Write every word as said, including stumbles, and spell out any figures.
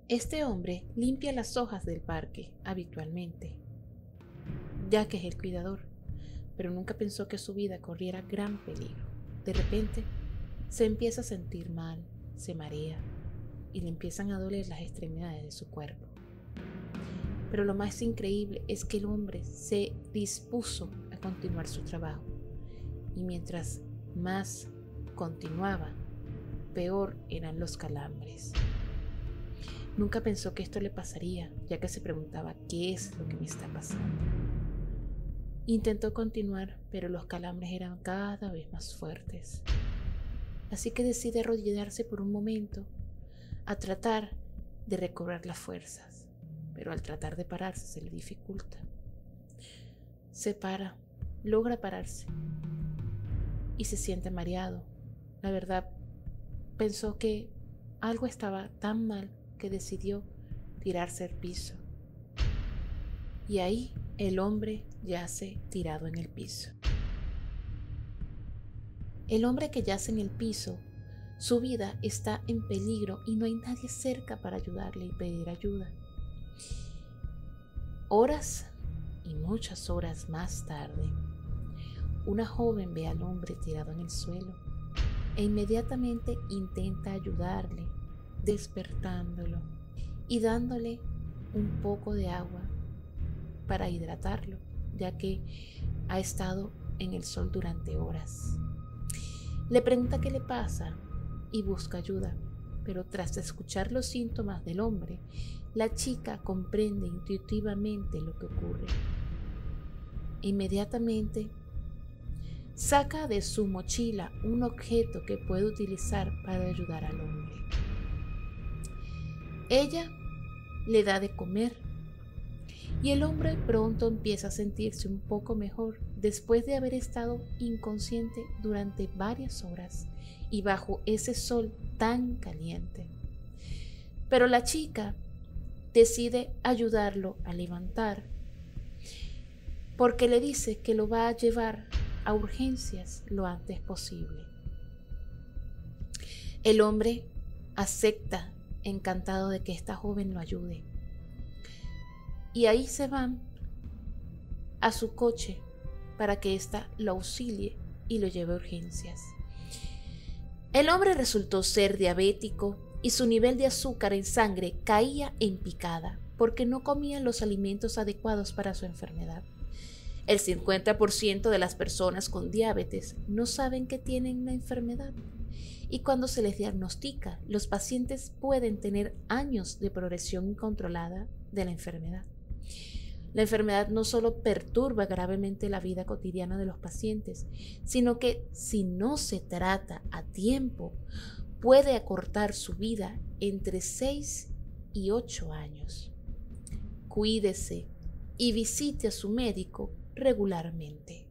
Este hombre limpia las hojas del parque habitualmente, ya que es el cuidador, pero nunca pensó que su vida corriera gran peligro. De repente, se empieza a sentir mal, se marea y le empiezan a doler las extremidades de su cuerpo. Pero lo más increíble es que el hombre se dispuso a continuar su trabajo, y mientras más continuaba, peor eran los calambres. Nunca pensó que esto le pasaría, ya que se preguntaba qué es lo que me está pasando. Intentó continuar, pero los calambres eran cada vez más fuertes. Así que decide arrodillarse por un momento a tratar de recobrar las fuerzas, pero al tratar de pararse se le dificulta. Se para, logra pararse y se siente mareado. La verdad, pensó que algo estaba tan mal que decidió tirarse al piso. Y ahí el hombre yace tirado en el piso. El hombre que yace en el piso, su vida está en peligro y no hay nadie cerca para ayudarle y pedir ayuda. Horas y muchas horas más tarde, una joven ve al hombre tirado en el suelo e inmediatamente intenta ayudarle, despertándolo y dándole un poco de agua para hidratarlo, ya que ha estado en el sol durante horas. Le pregunta qué le pasa y busca ayuda, pero tras escuchar los síntomas del hombre, la chica comprende intuitivamente lo que ocurre. Inmediatamente saca de su mochila un objeto que puede utilizar para ayudar al hombre. Ella le da de comer y el hombre pronto empieza a sentirse un poco mejor después de haber estado inconsciente durante varias horas y bajo ese sol tan caliente. Pero la chica decide ayudarlo a levantar porque le dice que lo va a llevar a urgencias lo antes posible. El hombre acepta, encantado de que esta joven lo ayude. Y ahí se van a su coche para que ésta lo auxilie y lo lleve a urgencias. El hombre resultó ser diabético y su nivel de azúcar en sangre caía en picada porque no comía los alimentos adecuados para su enfermedad. El cincuenta por ciento de las personas con diabetes no saben que tienen la enfermedad. Y cuando se les diagnostica, los pacientes pueden tener años de progresión incontrolada de la enfermedad. La enfermedad no solo perturba gravemente la vida cotidiana de los pacientes, sino que si no se trata a tiempo, puede acortar su vida entre seis y ocho años. Cuídese y visite a su médico regularmente.